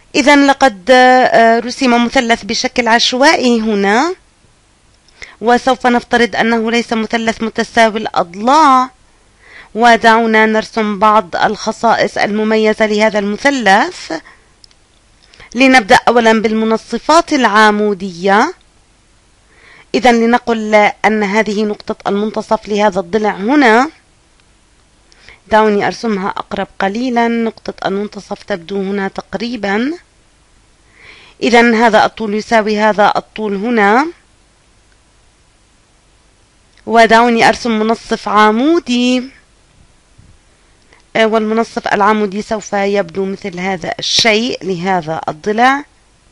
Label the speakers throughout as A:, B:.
A: إذا لقد رسم مثلث بشكل عشوائي هنا، وسوف نفترض أنه ليس مثلث متساوي الأضلاع. ودعونا نرسم بعض الخصائص المميزة لهذا المثلث. لنبدأ أولا بالمنصفات العمودية. إذا لنقل أن هذه نقطة المنتصف لهذا الضلع هنا. دعوني أرسمها أقرب قليلا. نقطة المنتصف تبدو هنا تقريبا. إذا هذا الطول يساوي هذا الطول هنا. ودعوني أرسم منصف عمودي، والمنصف العمودي سوف يبدو مثل هذا الشيء لهذا الضلع.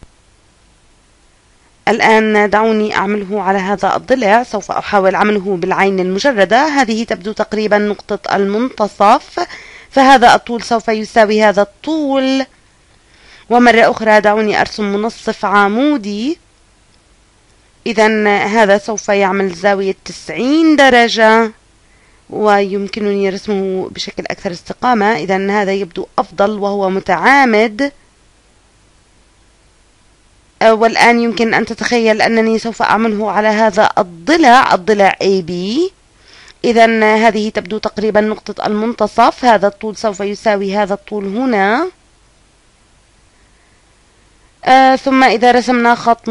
A: الآن دعوني أعمله على هذا الضلع. سوف أحاول عمله بالعين المجردة. هذه تبدو تقريبا نقطة المنتصف، فهذا الطول سوف يساوي هذا الطول. ومرة أخرى دعوني أرسم منصف عمودي. إذا هذا سوف يعمل زاوية 90 درجة، ويمكنني رسمه بشكل أكثر استقامة. إذا هذا يبدو أفضل وهو متعامد. والآن يمكن أن تتخيل أنني سوف أعمله على هذا الضلع AB. إذا هذه تبدو تقريبا نقطة المنتصف. هذا الطول سوف يساوي هذا الطول هنا. ثم إذا رسمنا خط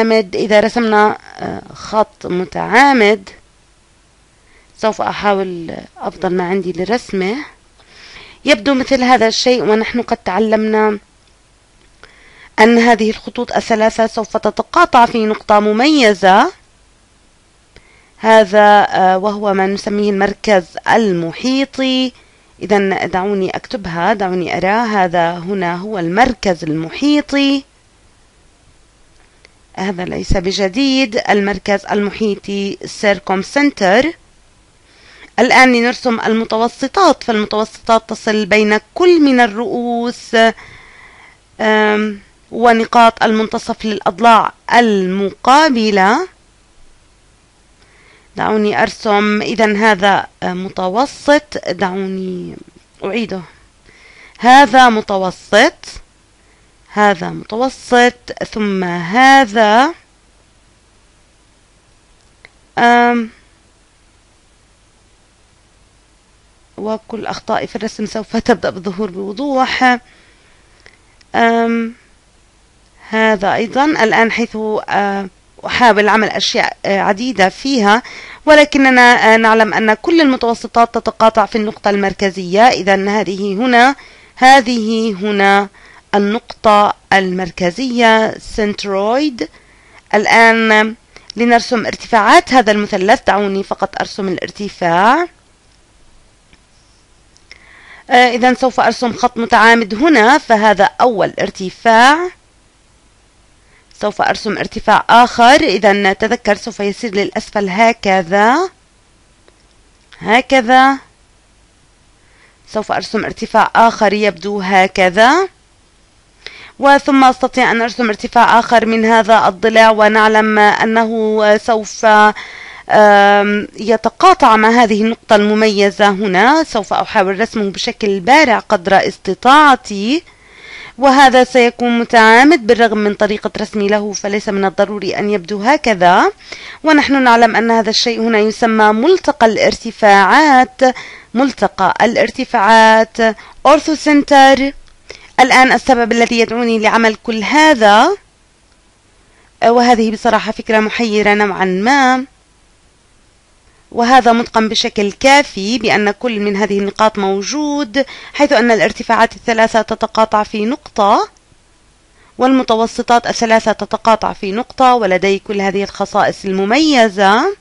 A: متعامد، سوف أحاول أفضل ما عندي لرسمه. يبدو مثل هذا الشيء. ونحن قد تعلمنا أن هذه الخطوط الثلاثة سوف تتقاطع في نقطة مميزة، هذا وهو ما نسميه المركز المحيطي. إذا دعوني أكتبها، دعوني أرى. هذا هنا هو المركز المحيطي. هذا ليس بجديد. المركز المحيطي circumcenter. الآن لنرسم المتوسطات. فالمتوسطات تصل بين كل من الرؤوس ونقاط المنتصف للأضلاع المقابلة. دعوني أرسم. إذا هذا متوسط. دعوني أعيده. هذا متوسط، هذا متوسط، ثم هذا وكل أخطائي في الرسم سوف تبدأ بالظهور بوضوح. هذا أيضا. الآن حيث أحاول عمل أشياء عديدة فيها، ولكننا نعلم أن كل المتوسطات تتقاطع في النقطة المركزية. إذا هذه هنا النقطة المركزية centroid. الآن لنرسم ارتفاعات هذا المثلث. دعوني فقط أرسم الارتفاع. إذا سوف أرسم خط متعامد هنا، فهذا أول ارتفاع. سوف أرسم ارتفاع آخر. إذا تذكر سوف يسير للأسفل هكذا. سوف أرسم ارتفاع آخر يبدو هكذا. وثم أستطيع أن أرسم ارتفاع آخر من هذا الضلع، ونعلم أنه سوف يتقاطع مع هذه النقطة المميزة هنا. سوف أحاول رسمه بشكل بارع قدر استطاعتي. وهذا سيكون متعامد بالرغم من طريقة رسمي له، فليس من الضروري أن يبدو هكذا. ونحن نعلم أن هذا الشيء هنا يسمى ملتقى الارتفاعات أورثوسنتر. الآن السبب الذي يدعوني لعمل كل هذا، وهذه بصراحة فكرة محيرة نوعا ما، وهذا متقن بشكل كافي بأن كل من هذه النقاط موجود، حيث أن الارتفاعات الثلاثة تتقاطع في نقطة، والمتوسطات الثلاثة تتقاطع في نقطة، ولدي كل هذه الخصائص المميزة.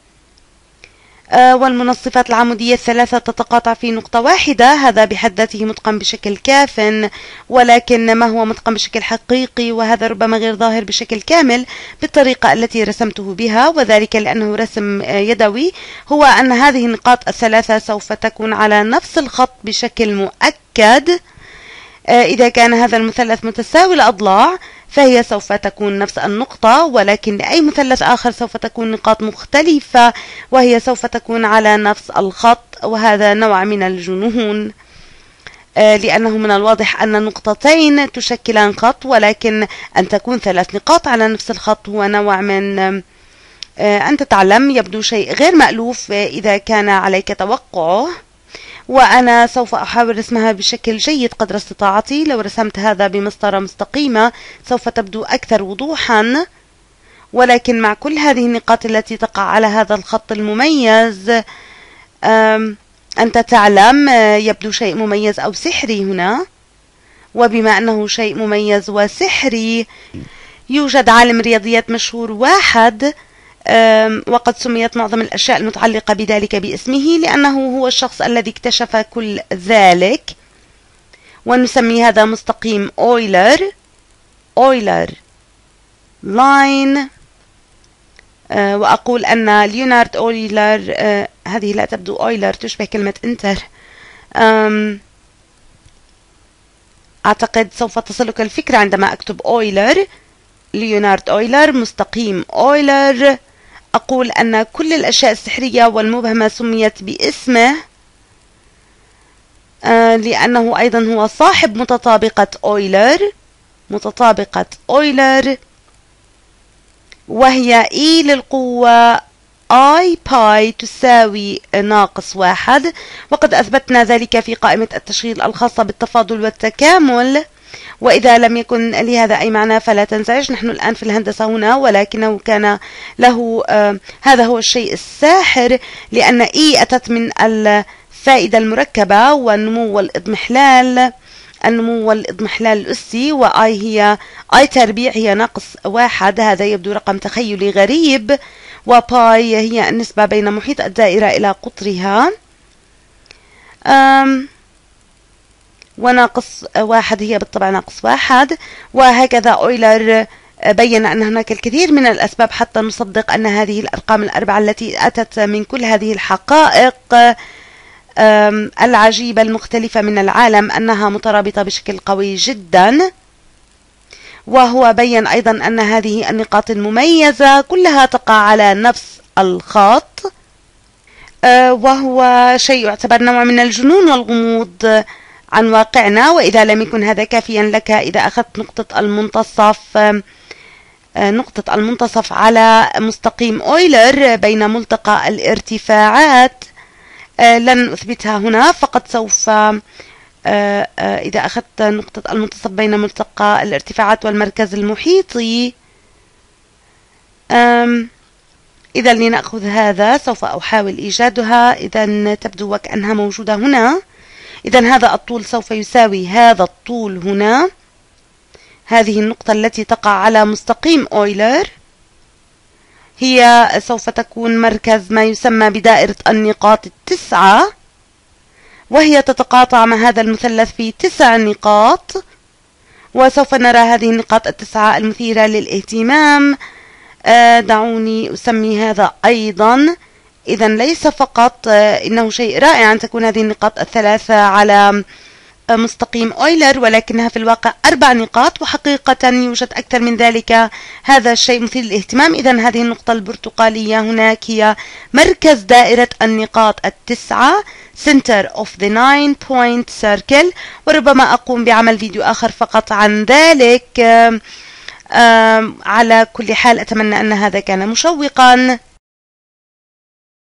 A: والمنصفات العمودية الثلاثة تتقاطع في نقطة واحدة. هذا بحد ذاته متقن بشكل كاف، ولكن ما هو متقن بشكل حقيقي، وهذا ربما غير ظاهر بشكل كامل بالطريقة التي رسمته بها، وذلك لأنه رسم يدوي، هو أن هذه النقاط الثلاثة سوف تكون على نفس الخط بشكل مؤكد. إذا كان هذا المثلث متساوي الأضلاع فهي سوف تكون نفس النقطة، ولكن لأي مثلث آخر سوف تكون نقاط مختلفة، وهي سوف تكون على نفس الخط، وهذا نوع من الجنون. لأنه من الواضح أن نقطتين تشكلان خط، ولكن أن تكون 3 نقاط على نفس الخط هو نوع من أنت تعلم يبدو شيء غير مألوف إذا كان عليك توقعه، وأنا سوف أحاول رسمها بشكل جيد قدر استطاعتي. لو رسمت هذا بمسطرة مستقيمة سوف تبدو أكثر وضوحا، ولكن مع كل هذه النقاط التي تقع على هذا الخط المميز أنت تعلم يبدو شيء مميز أو سحري هنا. وبما أنه شيء مميز وسحري يوجد عالم رياضيات مشهور واحد وقد سميت معظم الأشياء المتعلقة بذلك باسمه، لأنه هو الشخص الذي اكتشف كل ذلك، ونسمي هذا مستقيم أويلر لاين. وأقول أن ليونارد أويلر هذه لا تبدو أويلر، تشبه كلمة انتر. أعتقد سوف تصلك الفكرة عندما أكتب أويلر، ليونارد أويلر مستقيم أويلر. أقول أن كل الأشياء السحرية والمبهمة سميت باسمه لأنه أيضا هو صاحب متطابقة أويلر، وهي E للقوة I باي تساوي -1، وقد أثبتنا ذلك في قائمة التشغيل الخاصة بالتفاضل والتكامل. وإذا لم يكن لهذا أي معنى فلا تنزعج، نحن الآن في الهندسة هنا، ولكنه كان له هذا هو الشيء الساحر، لأن E أتت من الفائدة المركبة والنمو والإضمحلال الأسي، وآي هي آي تربيع هي -1. هذا يبدو رقم تخيلي غريب، وباي هي النسبة بين محيط الدائرة إلى قطرها، و-1 هي بالطبع -1. وهكذا أويلر بين أن هناك الكثير من الأسباب حتى نصدق أن هذه الأرقام الأربعة التي أتت من كل هذه الحقائق العجيبة المختلفة من العالم أنها مترابطة بشكل قوي جدا. وهو بين أيضا أن هذه النقاط المميزة كلها تقع على نفس الخط، وهو شيء يعتبر نوع من الجنون والغموض عن واقعنا. وإذا لم يكن هذا كافيا لك، إذا أخذت نقطة المنتصف على مستقيم أويلر بين ملتقى الارتفاعات، لن أثبتها هنا، فقط سوف إذا أخذت نقطة المنتصف بين ملتقى الارتفاعات والمركز المحيطي، إذا لنأخذ هذا سوف أحاول إيجادها. إذا تبدو وكأنها موجودة هنا. إذا هذا الطول سوف يساوي هذا الطول هنا، هذه النقطة التي تقع على مستقيم أويلر هي سوف تكون مركز ما يسمى بدائرة النقاط 9، وهي تتقاطع مع هذا المثلث في 9 نقاط، وسوف نرى هذه النقاط 9 المثيرة للاهتمام. دعوني أسمي هذا أيضا. إذا ليس فقط إنه شيء رائع أن تكون هذه النقاط 3 على مستقيم أويلر، ولكنها في الواقع 4 نقاط، وحقيقة يوجد أكثر من ذلك. هذا الشيء مثير للاهتمام. إذا هذه النقطة البرتقالية هناك هي مركز دائرة النقاط 9 Center of the 9 point circle، وربما أقوم بعمل فيديو آخر فقط عن ذلك. على كل حال أتمنى أن هذا كان مشوقا.